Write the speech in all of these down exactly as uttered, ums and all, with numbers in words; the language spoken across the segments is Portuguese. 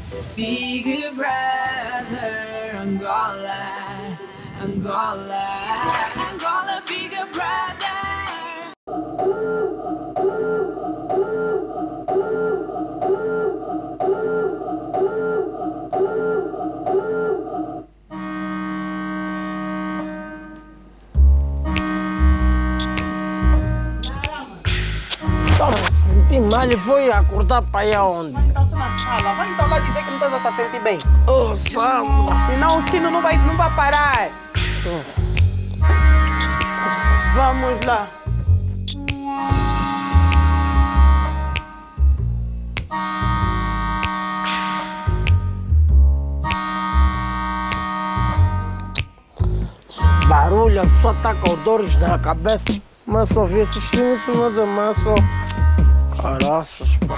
Big Brother Angola, Angola, Angola, Big Brother. Senti mal e foi acordar para ir aonde? Vai então na sala, vai então lá dizer que não estás a se sentir bem. Oh, Sandra! Senão o sino não vai, não vai parar. Oh. Vamos lá. Barulho, a pessoa está com dores na cabeça, mas só vi assistindo isso nada mais, só... Caraças, pá.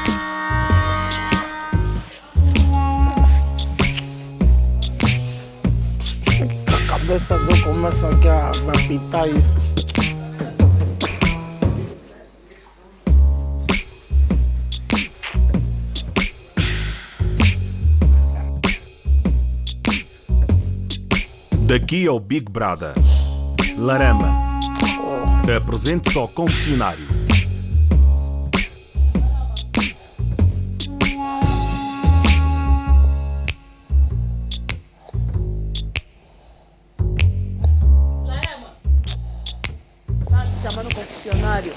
A cabeça do começa aqui a apitar isso. Daqui ao Big Brother. Larama. Apresente-se ao confessionário. Larama. Tá me chamando o confessionário.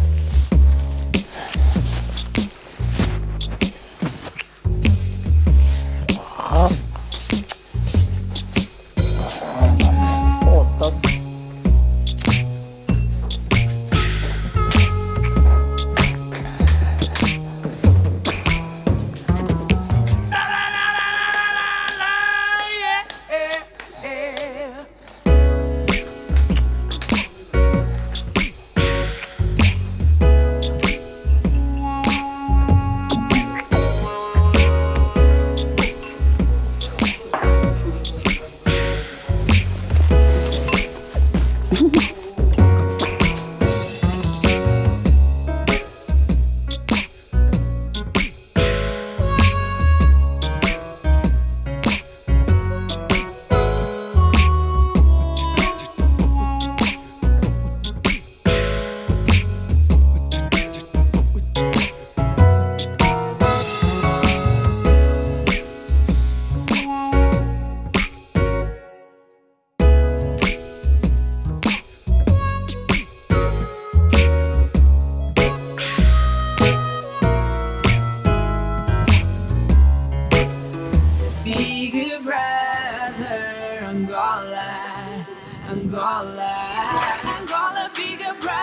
Ah. Foda-se. Big Brother Angola, Angola, Angola, Big Brother.